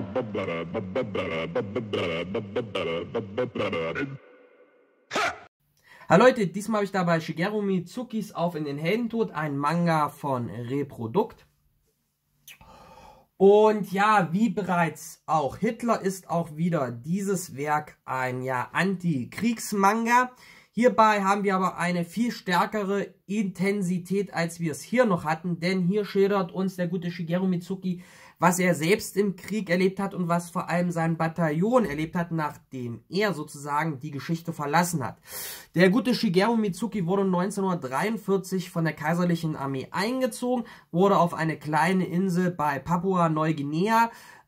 Hallo Leute, diesmal habe ich dabei Shigeru Mizukis Auf in den Heldentod, ein Manga von Reprodukt. Und ja, wie bereits auch Hitler ist auch wieder dieses Werk ein Anti-Kriegs-Manga. Hierbei haben wir aber eine viel stärkere Intensität, als wir es hier noch hatten, denn hier schildert uns der gute Shigeru Mizuki, was er selbst im Krieg erlebt hat und was vor allem sein Bataillon erlebt hat, nachdem er sozusagen die Geschichte verlassen hat. Der gute Shigeru Mizuki wurde 1943 von der kaiserlichen Armee eingezogen, wurde auf eine kleine Insel bei Papua-Neuguinea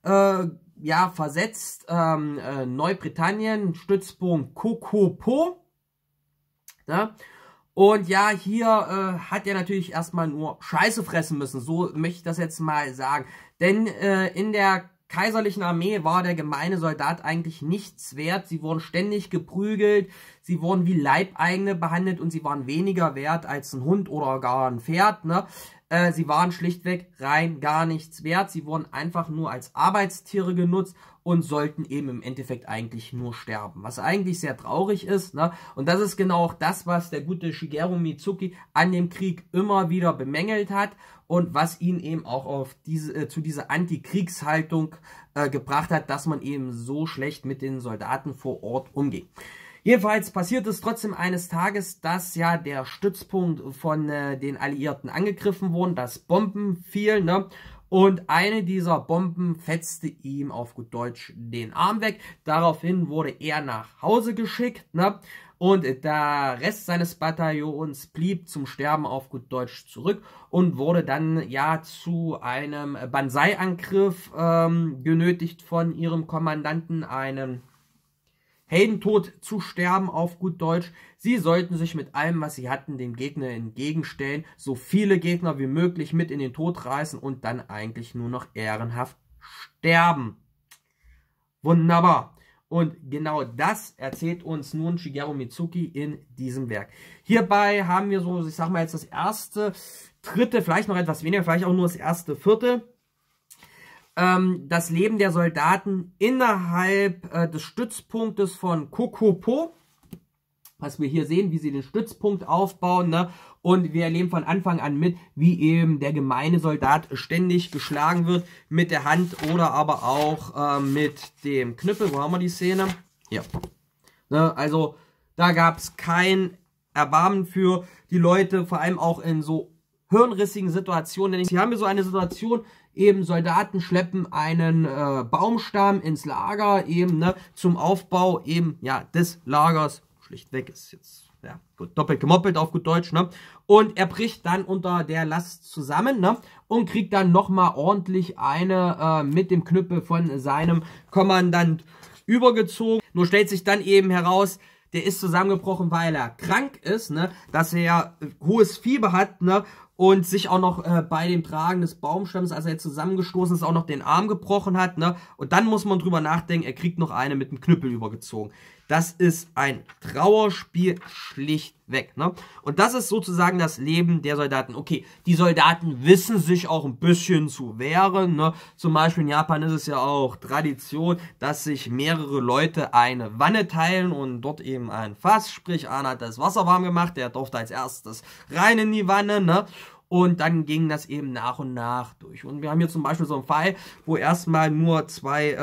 versetzt, Neubritannien, Stützpunkt Kokopo. Ja? Und ja, hier hat er natürlich erstmal nur Scheiße fressen müssen, so möchte ich das jetzt mal sagen. Denn in der kaiserlichen Armee war der gemeine Soldat eigentlich nichts wert. Sie wurden ständig geprügelt, sie wurden wie Leibeigene behandelt und sie waren weniger wert als ein Hund oder gar ein Pferd, ne? Sie waren schlichtweg rein gar nichts wert. Sie wurden einfach nur als Arbeitstiere genutzt und sollten eben im Endeffekt eigentlich nur sterben. Was eigentlich sehr traurig ist, ne? Und das ist genau auch das, was der gute Shigeru Mizuki an dem Krieg immer wieder bemängelt hat und was ihn eben auch auf zu dieser Anti-Kriegshaltung gebracht hat, dass man eben so schlecht mit den Soldaten vor Ort umgeht. Jedenfalls passiert es trotzdem eines Tages, dass ja der Stützpunkt von den Alliierten angegriffen wurde, dass Bomben fielen, ne? Und eine dieser Bomben fetzte ihm auf gut Deutsch den Arm weg. Daraufhin wurde er nach Hause geschickt, ne? Und der Rest seines Bataillons blieb zum Sterben auf gut Deutsch zurück und wurde dann ja zu einem Banzai-Angriff genötigt von ihrem Kommandanten, einen Heldentod zu sterben auf gut Deutsch. Sie sollten sich mit allem, was sie hatten, dem Gegner entgegenstellen, so viele Gegner wie möglich mit in den Tod reißen und dann eigentlich nur noch ehrenhaft sterben. Wunderbar. Und genau das erzählt uns nun Shigeru Mizuki in diesem Werk. Hierbei haben wir so, ich sag mal jetzt das erste Drittel, vielleicht noch etwas weniger, vielleicht auch nur das erste Viertel. Das Leben der Soldaten innerhalb des Stützpunktes von Kokopo, was wir hier sehen, wie sie den Stützpunkt aufbauen, ne? Und wir erleben von Anfang an mit, wie eben der gemeine Soldat ständig geschlagen wird mit der Hand oder aber auch mit dem Knüppel. Wo haben wir die Szene? Hier. Ne? Also da gab es kein Erbarmen für die Leute, vor allem auch in so hirnrissigen Situationen. Denn hier haben wir so eine Situation, eben Soldaten schleppen einen Baumstamm ins Lager, eben ne, zum Aufbau eben des Lagers. Schlichtweg ist jetzt gut, doppelt gemoppelt auf gut Deutsch, ne? Und er bricht dann unter der Last zusammen, ne? Und kriegt dann nochmal ordentlich eine mit dem Knüppel von seinem Kommandant übergezogen. Nur stellt sich dann eben heraus, der ist zusammengebrochen, weil er krank ist, ne? Dass er hohes Fieber hat, ne? Und sich auch noch bei dem Tragen des Baumstamms, als er jetzt zusammengestoßen ist, auch noch den Arm gebrochen hat, ne? Und dann muss man drüber nachdenken, er kriegt noch eine mit dem Knüppel übergezogen. Das ist ein Trauerspiel schlichtweg, ne? Und das ist sozusagen das Leben der Soldaten. Okay, die Soldaten wissen sich auch ein bisschen zu wehren, ne? Zum Beispiel in Japan ist es ja auch Tradition, dass sich mehrere Leute eine Wanne teilen und dort eben ein Fass, sprich einer hat das Wasser warm gemacht, der durfte als erstes rein in die Wanne, ne? Und dann ging das eben nach und nach durch. Und wir haben hier zum Beispiel so einen Fall, wo erstmal nur zwei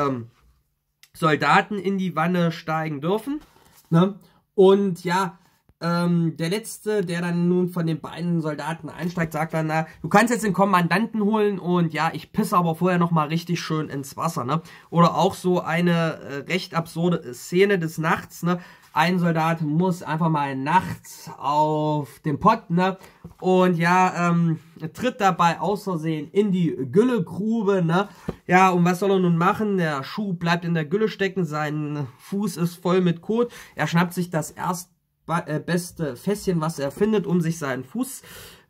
Soldaten in die Wanne steigen dürfen, ne? Und ja, der Letzte, der dann nun von den beiden Soldaten einsteigt, sagt dann, na, du kannst jetzt den Kommandanten holen und ja, ich pisse aber vorher nochmal richtig schön ins Wasser, ne? Oder auch so eine recht absurde Szene des Nachts, ne? Ein Soldat muss einfach mal nachts auf den Pott, ne? Und ja, tritt dabei aus Versehen in die Güllegrube, ne? Ja, und was soll er nun machen? Der Schuh bleibt in der Gülle stecken, sein Fuß ist voll mit Kot. Er schnappt sich das beste Fässchen, was er findet, um sich seinen Fuß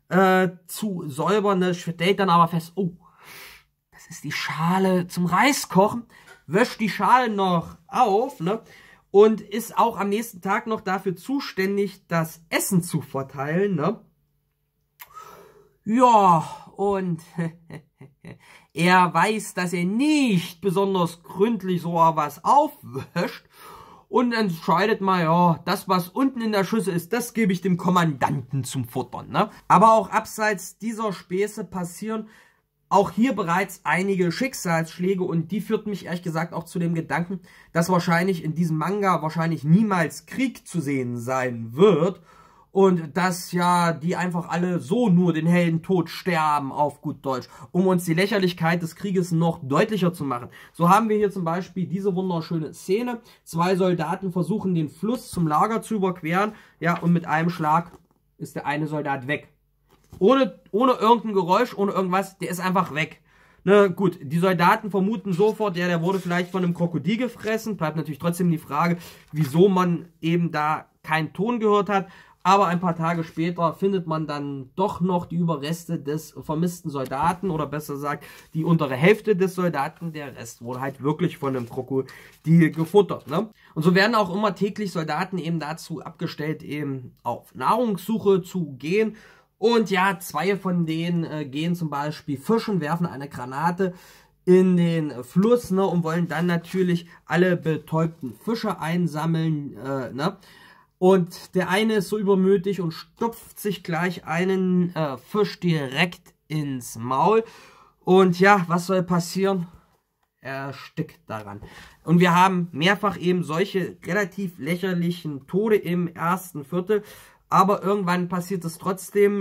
zu säubern, ne? Stellt dann aber fest, oh, das ist die Schale zum Reiskochen. Wäscht die Schale noch auf, ne? Und ist auch am nächsten Tag noch dafür zuständig, das Essen zu verteilen, ne? Ja, und Er weiß, dass er nicht besonders gründlich so was aufwäscht und entscheidet mal, ja, das, was unten in der Schüssel ist, das gebe ich dem Kommandanten zum Futtern. Ne? Aber auch abseits dieser Späße passieren auch hier bereits einige Schicksalsschläge und die führten mich ehrlich gesagt auch zu dem Gedanken, dass wahrscheinlich in diesem Manga wahrscheinlich niemals Krieg zu sehen sein wird. Und dass ja die einfach alle so nur den Heldentod sterben, auf gut Deutsch, um uns die Lächerlichkeit des Krieges noch deutlicher zu machen. So haben wir hier zum Beispiel diese wunderschöne Szene. 2 Soldaten versuchen den Fluss zum Lager zu überqueren. Ja, und mit einem Schlag ist der eine Soldat weg. Ohne irgendein Geräusch, ohne irgendwas, der ist einfach weg. Ne, gut, die Soldaten vermuten sofort, ja, der wurde vielleicht von einem Krokodil gefressen. Bleibt natürlich trotzdem die Frage, wieso man eben da keinen Ton gehört hat. Aber ein paar Tage später findet man dann doch noch die Überreste des vermissten Soldaten oder besser gesagt die untere Hälfte des Soldaten. Der Rest wurde halt wirklich von einem Krokodil gefuttert. Ne? Und so werden auch immer täglich Soldaten eben dazu abgestellt, eben auf Nahrungssuche zu gehen. Und ja, 2 von denen gehen zum Beispiel fischen, werfen eine Granate in den Fluss, ne, und wollen dann natürlich alle betäubten Fische einsammeln, ne? Und der eine ist so übermütig und stopft sich gleich einen Fisch direkt ins Maul. Und ja, was soll passieren? Er erstickt daran. Und wir haben mehrfach eben solche relativ lächerlichen Tode im ersten Viertel. Aber irgendwann passiert es trotzdem.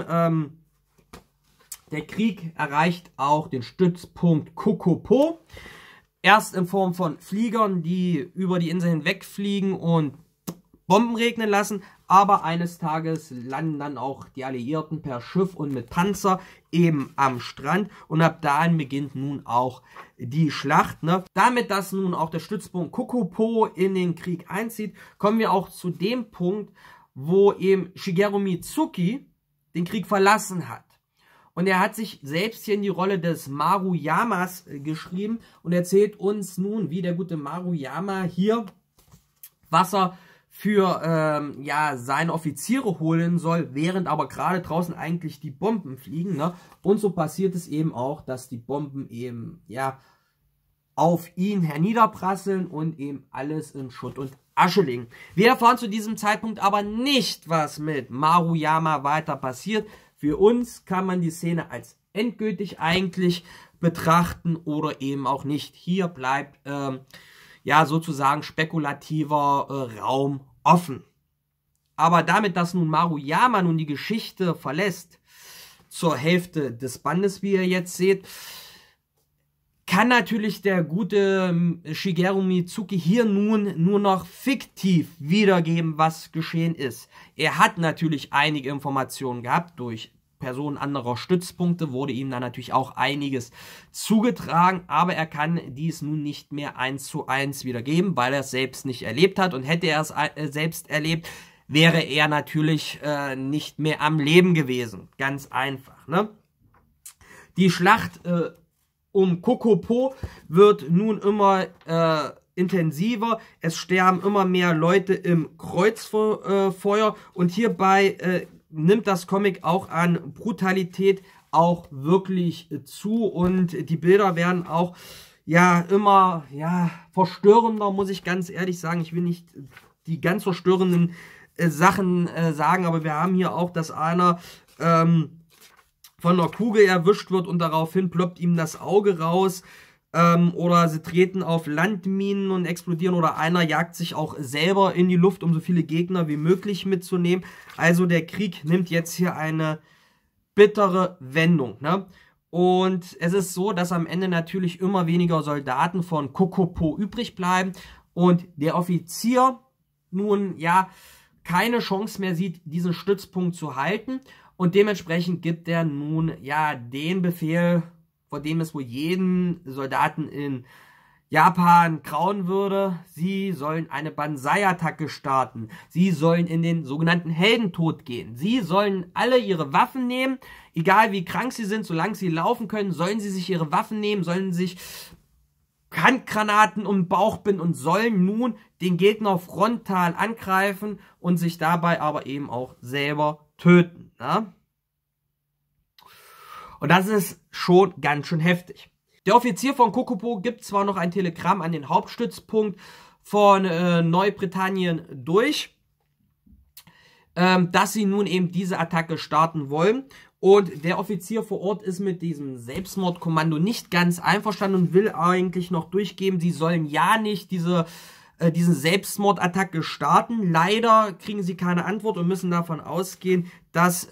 Der Krieg erreicht auch den Stützpunkt Kokopo. Erst in Form von Fliegern, die über die Insel hinwegfliegen und Bomben regnen lassen, aber eines Tages landen dann auch die Alliierten per Schiff und mit Panzer eben am Strand und ab dahin beginnt nun auch die Schlacht. Ne? Damit, dass nun auch der Stützpunkt Kokopo in den Krieg einzieht, kommen wir auch zu dem Punkt, wo eben Shigeru Mizuki den Krieg verlassen hat. Und er hat sich selbst hier in die Rolle des Maruyamas geschrieben und erzählt uns nun, wie der gute Maruyama hier Wasser für ja, seine Offiziere holen soll, während aber gerade draußen eigentlich die Bomben fliegen. Ne? Und so passiert es eben auch, dass die Bomben eben ja auf ihn herniederprasseln und eben alles in Schutt und Asche legen. Wir erfahren zu diesem Zeitpunkt aber nicht, was mit Maruyama weiter passiert. Für uns kann man die Szene als endgültig eigentlich betrachten oder eben auch nicht. Hier bleibt ja sozusagen spekulativer Raum offen. Aber damit, dass nun Maruyama nun die Geschichte verlässt, zur Hälfte des Bandes, wie ihr jetzt seht, kann natürlich der gute Shigeru Mizuki hier nun nur noch fiktiv wiedergeben, was geschehen ist. Er hat natürlich einige Informationen gehabt durch Personen anderer Stützpunkte, wurde ihm dann natürlich auch einiges zugetragen, aber er kann dies nun nicht mehr 1:1 wiedergeben, weil er es selbst nicht erlebt hat, und hätte er es selbst erlebt, wäre er natürlich nicht mehr am Leben gewesen. Ganz einfach, ne? Die Schlacht um Kokopo wird nun immer intensiver. Es sterben immer mehr Leute im Kreuzfeuer und hierbei nimmt das Comic auch an Brutalität auch wirklich zu und die Bilder werden auch ja immer ja verstörender, muss ich ganz ehrlich sagen. Ich will nicht die ganz verstörenden Sachen sagen, aber wir haben hier auch, dass einer von einer Kugel erwischt wird und daraufhin ploppt ihm das Auge raus. Oder sie treten auf Landminen und explodieren, oder einer jagt sich auch selber in die Luft, um so viele Gegner wie möglich mitzunehmen. Also der Krieg nimmt jetzt hier eine bittere Wendung. Ne? Und es ist so, dass am Ende natürlich immer weniger Soldaten von Kokopo übrig bleiben und der Offizier nun ja keine Chance mehr sieht, diesen Stützpunkt zu halten, und dementsprechend gibt er nun ja den Befehl, vor dem es wohl jeden Soldaten in Japan grauen würde. Sie sollen eine Banzai-Attacke starten. Sie sollen in den sogenannten Heldentod gehen. Sie sollen alle ihre Waffen nehmen, egal wie krank sie sind, solange sie laufen können, sollen sie sich ihre Waffen nehmen, sollen sich Handgranaten um den Bauch binden und sollen nun den Gegner frontal angreifen und sich dabei aber eben auch selber töten. Ne? Und das ist schon ganz schön heftig. Der Offizier von Kokopo gibt zwar noch ein Telegramm an den Hauptstützpunkt von Neubritannien durch, dass sie nun eben diese Attacke starten wollen. Und der Offizier vor Ort ist mit diesem Selbstmordkommando nicht ganz einverstanden und will eigentlich noch durchgeben, sie sollen ja nicht diese Selbstmordattacke starten. Leider kriegen sie keine Antwort und müssen davon ausgehen, dass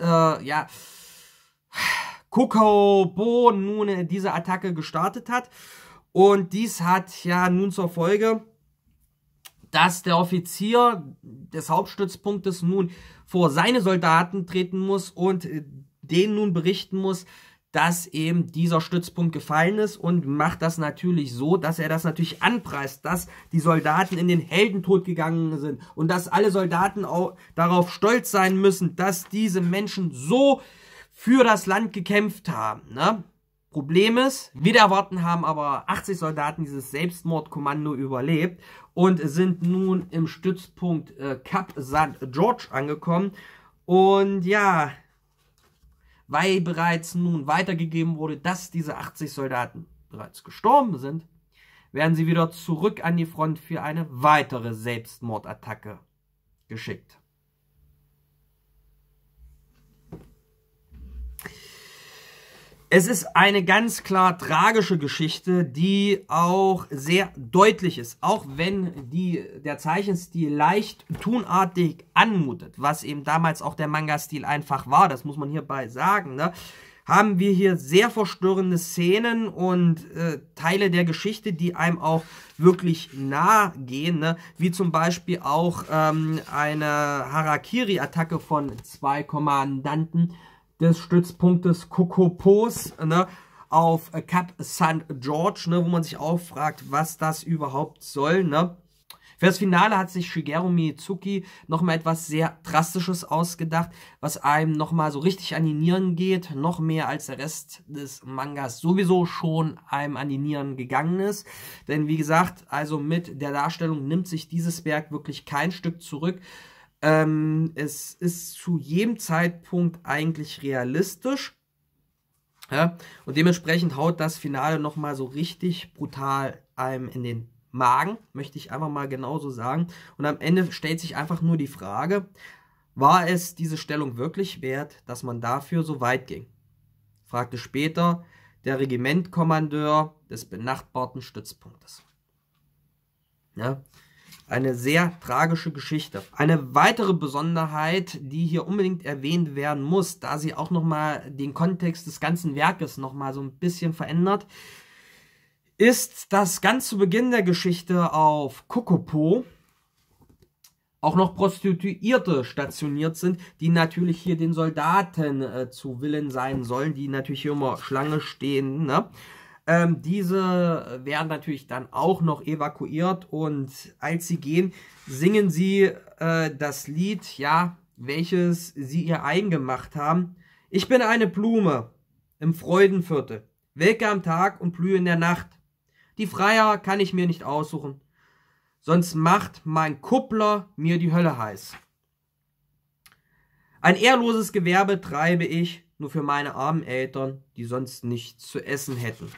Kokopo nun diese Attacke gestartet hat. Und dies hat ja nun zur Folge, dass der Offizier des Hauptstützpunktes nun vor seine Soldaten treten muss und denen nun berichten muss, dass eben dieser Stützpunkt gefallen ist, und macht das natürlich so, dass er das natürlich anpreist, dass die Soldaten in den Heldentod gegangen sind und dass alle Soldaten auch darauf stolz sein müssen, dass diese Menschen so für das Land gekämpft haben. Ne? Problem ist, wieder erwarten haben aber 80 Soldaten dieses Selbstmordkommando überlebt und sind nun im Stützpunkt Cap St. George angekommen. Und ja, weil bereits nun weitergegeben wurde, dass diese 80 Soldaten bereits gestorben sind, werden sie wieder zurück an die Front für eine weitere Selbstmordattacke geschickt. Es ist eine ganz klar tragische Geschichte, die auch sehr deutlich ist, auch wenn der Zeichenstil leicht tunartig anmutet, was eben damals auch der Manga-Stil einfach war, das muss man hierbei sagen, ne? Haben wir hier sehr verstörende Szenen und Teile der Geschichte, die einem auch wirklich nahe gehen, ne? Wie zum Beispiel auch eine Harakiri-Attacke von 2 Kommandanten des Stützpunktes Kokopos, ne, auf Cap St. George, ne, wo man sich auch fragt, was das überhaupt soll. Ne. Für das Finale hat sich Shigeru Mizuki nochmal etwas sehr Drastisches ausgedacht, was einem nochmal so richtig an die Nieren geht, noch mehr als der Rest des Mangas sowieso schon einem an die Nieren gegangen ist. Denn wie gesagt, also mit der Darstellung nimmt sich dieses Werk wirklich kein Stück zurück. Es ist zu jedem Zeitpunkt eigentlich realistisch, ja, und dementsprechend haut das Finale nochmal so richtig brutal einem in den Magen, möchte ich einfach mal genauso sagen. Und am Ende stellt sich einfach nur die Frage, war es diese Stellung wirklich wert, dass man dafür so weit ging? Fragte später der Regimentkommandeur des benachbarten Stützpunktes. Ja. Eine sehr tragische Geschichte. Eine weitere Besonderheit, die hier unbedingt erwähnt werden muss, da sie auch nochmal den Kontext des ganzen Werkes nochmal so ein bisschen verändert, ist, dass ganz zu Beginn der Geschichte auf Kokopo auch noch Prostituierte stationiert sind, die natürlich hier den Soldaten zu Willen sein sollen, die natürlich hier immer Schlange stehen, ne? Diese werden natürlich dann auch noch evakuiert, und als sie gehen, singen sie das Lied, ja, welches sie ihr eigen gemacht haben. Ich bin eine Blume im Freudenviertel, welke am Tag und blühe in der Nacht. Die Freier kann ich mir nicht aussuchen, sonst macht mein Kuppler mir die Hölle heiß. Ein ehrloses Gewerbe treibe ich nur für meine armen Eltern, die sonst nichts zu essen hätten.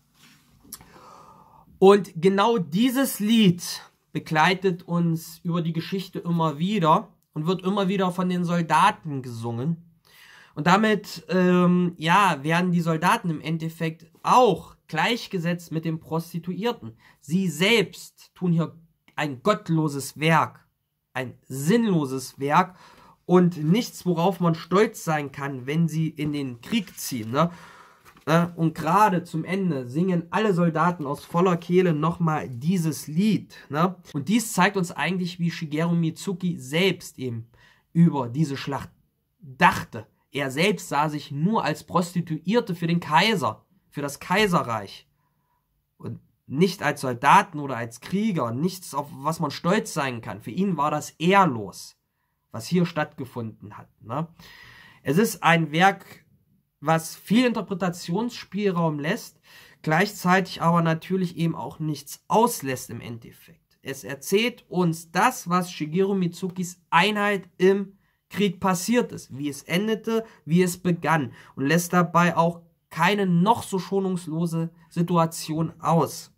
Und genau dieses Lied begleitet uns über die Geschichte immer wieder und wird immer wieder von den Soldaten gesungen. Und damit ja, werden die Soldaten im Endeffekt auch gleichgesetzt mit den Prostituierten. Sie selbst tun hier ein gottloses Werk, ein sinnloses Werk und nichts, worauf man stolz sein kann, wenn sie in den Krieg ziehen, ne? Und gerade zum Ende singen alle Soldaten aus voller Kehle nochmal dieses Lied. Ne? Und dies zeigt uns eigentlich, wie Shigeru Mizuki selbst eben über diese Schlacht dachte. Er selbst sah sich nur als Prostituierte für den Kaiser, für das Kaiserreich. Und nicht als Soldaten oder als Krieger, nichts, auf was man stolz sein kann. Für ihn war das ehrlos, was hier stattgefunden hat. Ne? Es ist ein Werk, was viel Interpretationsspielraum lässt, gleichzeitig aber natürlich eben auch nichts auslässt im Endeffekt. Es erzählt uns das, was Shigeru Mizukis Einheit im Krieg passiert ist, wie es endete, wie es begann, und lässt dabei auch keine noch so schonungslose Situation aus.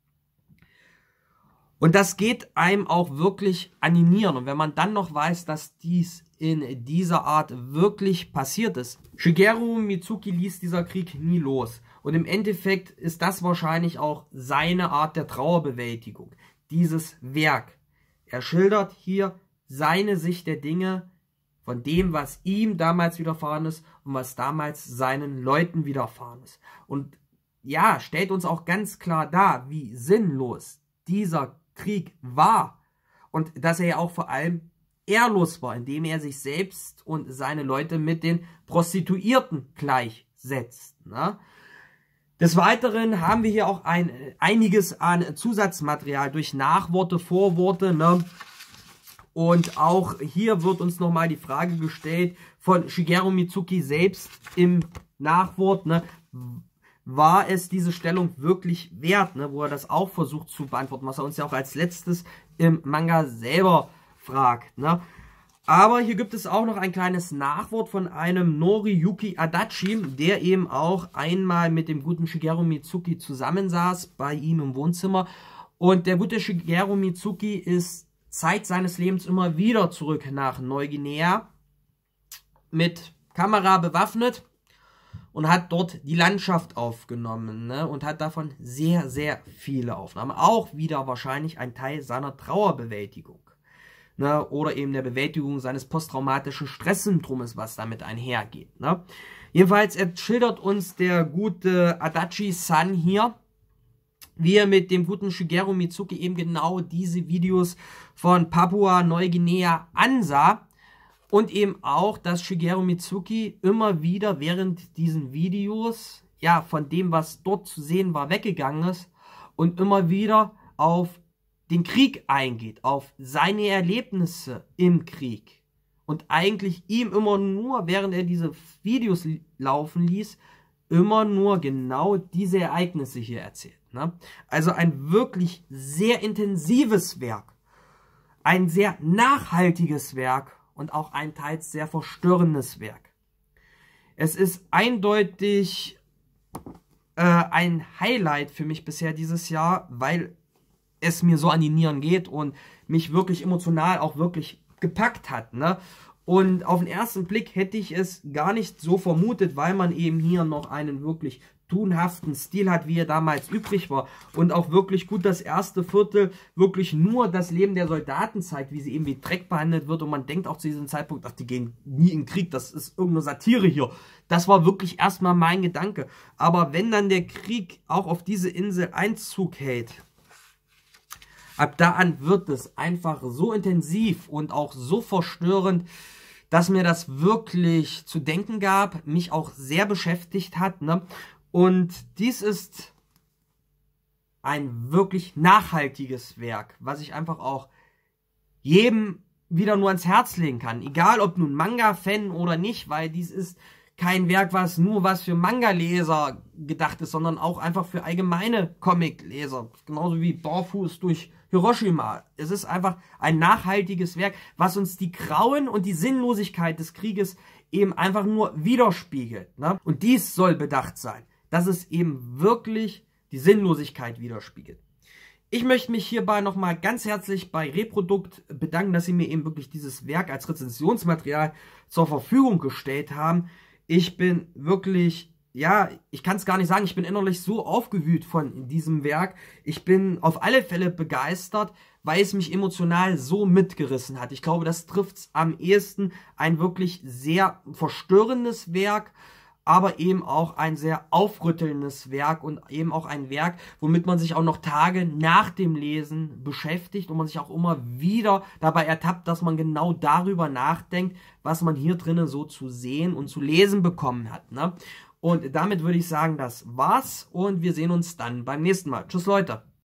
Und das geht einem auch wirklich an die Nieren. Und wenn man dann noch weiß, dass dies in dieser Art wirklich passiert ist. Shigeru Mizuki ließ dieser Krieg nie los. Und im Endeffekt ist das wahrscheinlich auch seine Art der Trauerbewältigung. Dieses Werk. Er schildert hier seine Sicht der Dinge von dem, was ihm damals widerfahren ist und was damals seinen Leuten widerfahren ist. Und ja, stellt uns auch ganz klar dar, wie sinnlos dieser Krieg war und dass er ja auch vor allem ehrlos war, indem er sich selbst und seine Leute mit den Prostituierten gleichsetzt. Ne? Des Weiteren haben wir hier auch einiges an Zusatzmaterial durch Nachworte, Vorworte. Ne? Und auch hier wird uns nochmal die Frage gestellt von Shigeru Mizuki selbst im Nachwort, ne? War es diese Stellung wirklich wert, ne? Wo er das auch versucht zu beantworten, was er uns ja auch als letztes im Manga selber fragt. Ne? Aber hier gibt es auch noch ein kleines Nachwort von einem Noriyuki Adachi, der eben auch einmal mit dem guten Shigeru Mizuki zusammensaß bei ihm im Wohnzimmer. Und der gute Shigeru Mizuki ist Zeit seines Lebens immer wieder zurück nach Neuguinea mit Kamera bewaffnet und hat dort die Landschaft aufgenommen, ne? Und hat davon sehr, sehr viele Aufnahmen. Auch wieder wahrscheinlich ein Teil seiner Trauerbewältigung, ne? Oder eben der Bewältigung seines posttraumatischen Stresssyndroms, was damit einhergeht. Ne? Jedenfalls schildert uns der gute Adachi-san hier, wie er mit dem guten Shigeru Mizuki eben genau diese Videos von Papua-Neuguinea ansah. Und eben auch, dass Shigeru Mizuki immer wieder während diesen Videos, ja, von dem, was dort zu sehen war, weggegangen ist und immer wieder auf den Krieg eingeht, auf seine Erlebnisse im Krieg. Und eigentlich ihm immer nur, während er diese Videos laufen ließ, immer nur genau diese Ereignisse hier erzählt. Ne? Also ein wirklich sehr intensives Werk, ein sehr nachhaltiges Werk, und auch ein teils sehr verstörendes Werk. Es ist eindeutig ein Highlight für mich bisher dieses Jahr, weil es mir so an die Nieren geht und mich wirklich emotional auch wirklich gepackt hat. Ne? Und auf den ersten Blick hätte ich es gar nicht so vermutet, weil man eben hier noch einen wirklich tunhaften Stil hat, wie er damals übrig war. Und auch wirklich gut das erste Viertel wirklich nur das Leben der Soldaten zeigt, wie sie eben wie Dreck behandelt wird. Und man denkt auch zu diesem Zeitpunkt, ach, die gehen nie in den Krieg, das ist irgendeine Satire hier. Das war wirklich erstmal mein Gedanke. Aber wenn dann der Krieg auch auf diese Insel Einzug hält, ab da an wird es einfach so intensiv und auch so verstörend, dass mir das wirklich zu denken gab, mich auch sehr beschäftigt hat, ne? Und dies ist ein wirklich nachhaltiges Werk, was ich einfach auch jedem wieder nur ans Herz legen kann. Egal ob nun Manga-Fan oder nicht, weil dies ist kein Werk, was nur was für Manga-Leser gedacht ist, sondern auch einfach für allgemeine Comic-Leser. Genauso wie Barfuß durch Hiroshima. Es ist einfach ein nachhaltiges Werk, was uns die Grauen und die Sinnlosigkeit des Krieges eben einfach nur widerspiegelt. Ne? Und dies soll bedacht sein, dass es eben wirklich die Sinnlosigkeit widerspiegelt. Ich möchte mich hierbei nochmal ganz herzlich bei Reprodukt bedanken, dass sie mir eben wirklich dieses Werk als Rezensionsmaterial zur Verfügung gestellt haben. Ich bin wirklich, ja, ich kann es gar nicht sagen, ich bin innerlich so aufgewühlt von diesem Werk. Ich bin auf alle Fälle begeistert, weil es mich emotional so mitgerissen hat. Ich glaube, das trifft es am ehesten, ein wirklich sehr verstörendes Werk, aber eben auch ein sehr aufrüttelndes Werk und eben auch ein Werk, womit man sich auch noch Tage nach dem Lesen beschäftigt und man sich auch immer wieder dabei ertappt, dass man genau darüber nachdenkt, was man hier drinnen so zu sehen und zu lesen bekommen hat. Ne? Und damit würde ich sagen, das war's und wir sehen uns dann beim nächsten Mal. Tschüss Leute!